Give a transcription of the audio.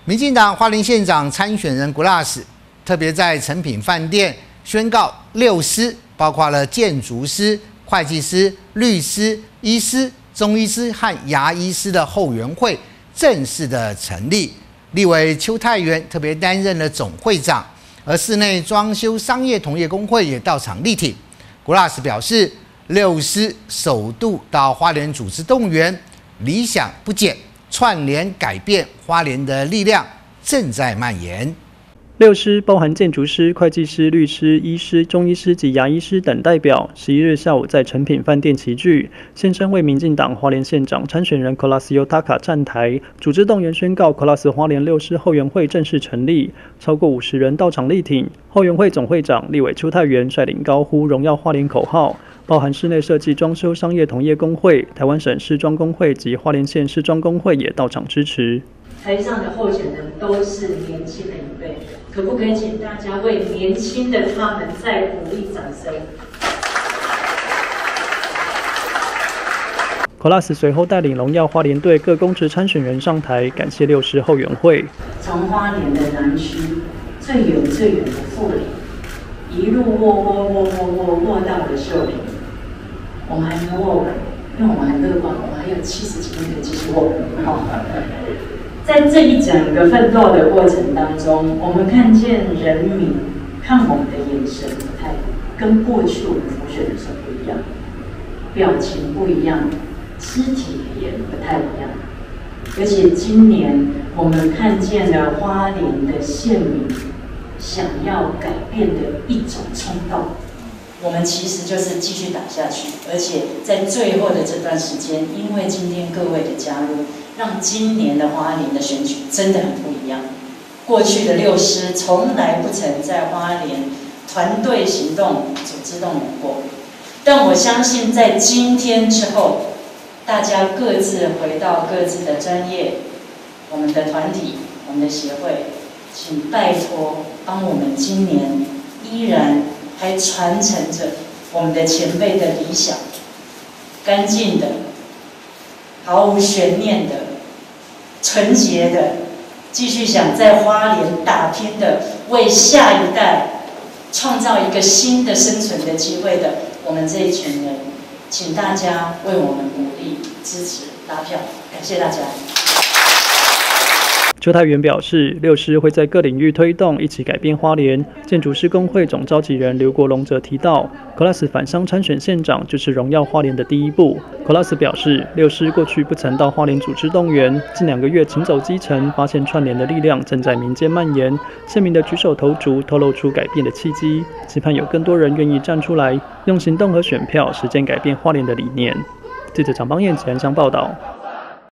民进党花莲县长参选人Glass特别在诚品饭店宣告6师，包括了建筑师、会计师、律师、医师、中医师和牙医师的后援会正式的成立。立委邱泰源特别担任了总会长，而室内装修商业同业工会也到场力挺。Glass 表示，6师首度到花莲组织动员，理想不减，串联改变花莲的力量正在蔓延。 6师包含建筑师、会计师、律师、医师、中医师及牙医师等代表，11日下午在诚品饭店齐聚，现身为民进党花莲县长参选人 Glass Yotaka 站台，组织动员宣告 Glass 花莲6师后援会正式成立，超过50人到场力挺。后援会总会长立委邱泰源率领高呼荣耀花莲口号，包含室内设计装修商业同业工会、台湾省施装工会及花莲县施装工会也到场支持。 台上的候选人都是年轻的一辈，可不可以请大家为年轻的他们再鼓励掌声 ？Glass 随后带领荣耀花莲队各公职参选人上台，感谢6师后援会。 从花莲的南区最远的富里，一路握到了秀林，我们还没握完，因为我们还乐观，我们还有70几天可以继续握。在这一整个奋斗的过程当中，我们看见人民看我们的眼神态度跟过去我们辅选的时候不一样，表情不一样，肢体语言不太一样。而且今年我们看见了花莲的县民想要改变的一种冲动。我们其实就是继续打下去，而且在最后的这段时间，因为今天各位的加入，让今年的花莲的选举真的很不一样。过去的6师从来不曾在花莲团队行动组织动员过，但我相信在今天之后，大家各自回到各自的专业，我们的团体、我们的协会，请拜托帮我们今年依然还传承着我们的前辈的理想，干净的、毫无悬念的、纯洁的，继续想在花莲打拼的，为下一代创造一个新的生存的机会的我们这一群人，请大家为我们鼓励、支持、拉票，感谢大家。 邱泰源表示，6师会在各领域推动，一起改变花莲。建筑师工会总召集人刘国龙则提到 ，Glass 返乡参选县长就是荣耀花莲的第一步。Glass 表示，6师过去不曾到花莲组织动员，近2个月勤走基层，发现串联的力量正在民间蔓延，县民的举手投足透露出改变的契机，期盼有更多人愿意站出来，用行动和选票实践改变花莲的理念。记者常邦彦、简安乡报道。